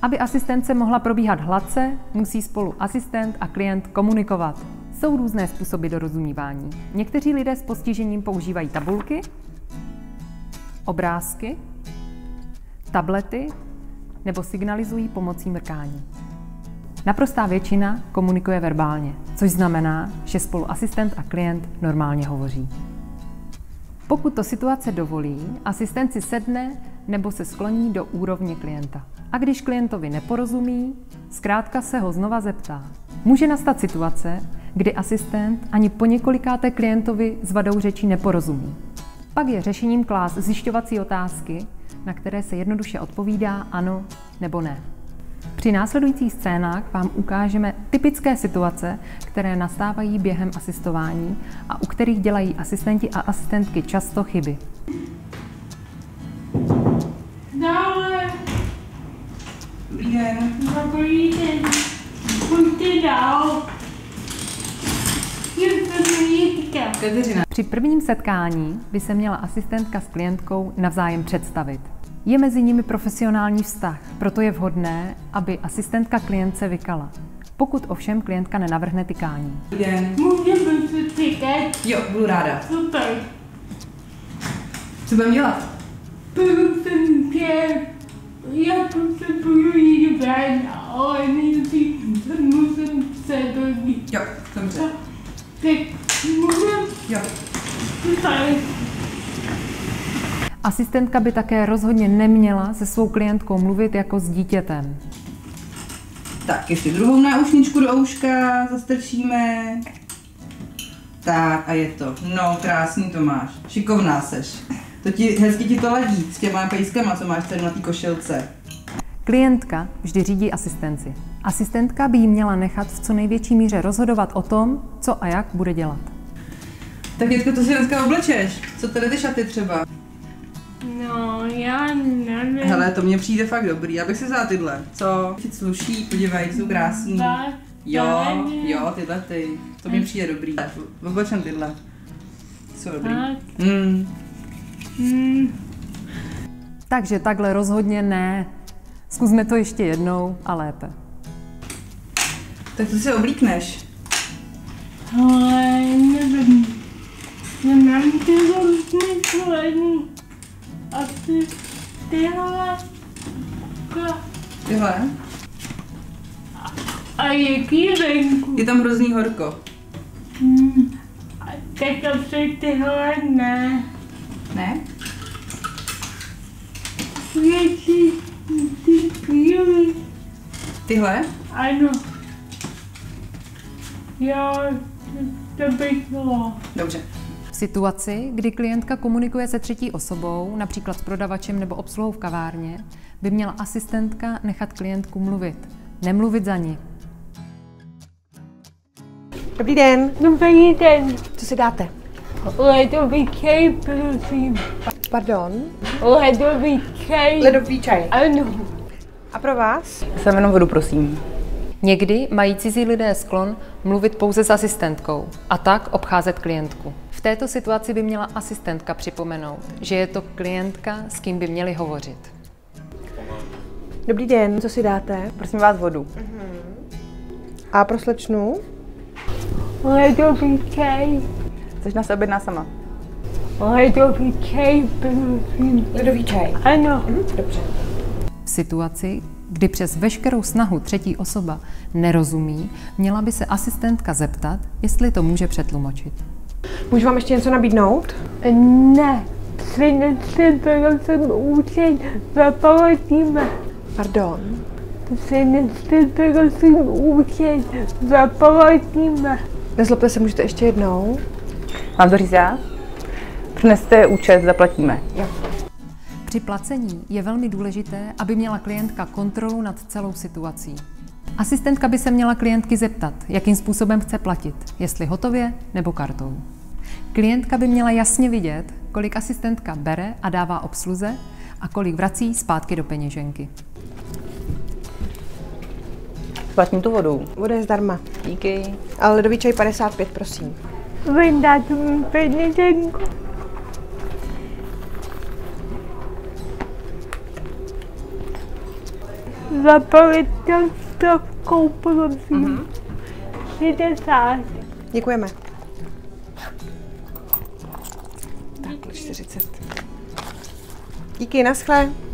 Aby asistence mohla probíhat hladce, musí spolu asistent a klient komunikovat. Jsou různé způsoby dorozumívání. Někteří lidé s postižením používají tabulky, obrázky, tablety nebo signalizují pomocí mrkání. Naprostá většina komunikuje verbálně, což znamená, že spolu asistent a klient normálně hovoří. Pokud to situace dovolí, asistent si sedne nebo se skloní do úrovně klienta. A když klientovi neporozumí, zkrátka se ho znova zeptá. Může nastat situace, kdy asistent ani po několikáté klientovi s vadou řeči neporozumí. Pak je řešením klást zjišťovací otázky, na které se jednoduše odpovídá ano nebo ne. Při následujících scénách vám ukážeme typické situace, které nastávají během asistování a u kterých dělají asistenti a asistentky často chyby. Dále. Dobrý den. Dobrý den. Pojďte dál. Kateřina. Při prvním setkání by se měla asistentka s klientkou navzájem představit. Je mezi nimi profesionální vztah, proto je vhodné, aby asistentka klientce vykala. Pokud ovšem klientka nenavrhne tykání. Dobrý den. Můžeme se tykat? Jo, budu ráda. Super. Co budeme dělat? Prosím tě, já potřebuji jít ven, ale nejdřív musím se dojít. Jo, dobře. Tak můžem? Jo. Super. Asistentka by také rozhodně neměla se svou klientkou mluvit jako s dítětem. Tak, ještě druhou náušničku do ouška zastrčíme. Tak a je to. No, krásný to máš. Šikovná seš. Hezky ti to ladí s těma pejskama, co máš tady na té košilce. Klientka vždy řídí asistenci. Asistentka by jí měla nechat v co největší míře rozhodovat o tom, co a jak bude dělat. Tak Jitko, to si dneska oblečeš. Co tady ty šaty třeba? No, já nevím. Hele, to mně přijde fakt dobrý. Já bych si vzala tyhle. Co? Ti sluší, podívej, jsou krásný. Jo, tyhle ty. To mi přijde dobrý. Oblečem tyhle. Jsou dobrý. Takže takhle rozhodně ne. Zkusme to ještě jednou a lépe. Tak to si oblíkneš. Ale nevím. Nemám ty různý členy. A tyhle. Tyhle? A jaký venku? Je tam hrozný horko. Tak asi tyhle ne. Ne? Větší ty chvíli. Tyhle? Ano. Jo, to bych bylo. Dobře. V situaci, kdy klientka komunikuje se třetí osobou, například s prodavačem nebo obsluhou v kavárně, by měla asistentka nechat klientku mluvit. Nemluvit za ní. Dobrý den. Dobrý den. Co si dáte? Ledový čaj, prosím. Pardon? Ledový čaj. Ledový čaj. Ano. A pro vás? Jsem jenom vodu, prosím. Někdy mají cizí lidé sklon mluvit pouze s asistentkou a tak obcházet klientku. V této situaci by měla asistentka připomenout, že je to klientka, s kým by měli hovořit. Dobrý den. Co si dáte? Prosím vás vodu. A pro slečnu? Ledový čaj. Chceš nás objednat sama? Ledový čaj, prosím. Ledový čaj. Ano. Dobře. V situaci, kdy přes veškerou snahu třetí osoba nerozumí, měla by se asistentka zeptat, jestli to může přetlumočit. Můžu vám ještě něco nabídnout? Ne. Přineste, prosím, účet, zaplatíme. Pardon? Přineste, prosím, účet, zaplatíme. Nezlobte se, můžete ještě jednou? Mám to říct já? Přineste účet, zaplatíme. Jo. Při placení je velmi důležité, aby měla klientka kontrolu nad celou situací. Asistentka by se měla klientky zeptat, jakým způsobem chce platit, jestli hotově nebo kartou. Klientka by měla jasně vidět, kolik asistentka bere a dává obsluze a kolik vrací zpátky do peněženky. Platím tu vodu. Voda je zdarma. Díky. Ale ledový čaj 55, prosím. Vydáte mi peněženku. Zapalit to stovkou, prosím. 60. Děkujeme. Takhle 40. Díky, naschle.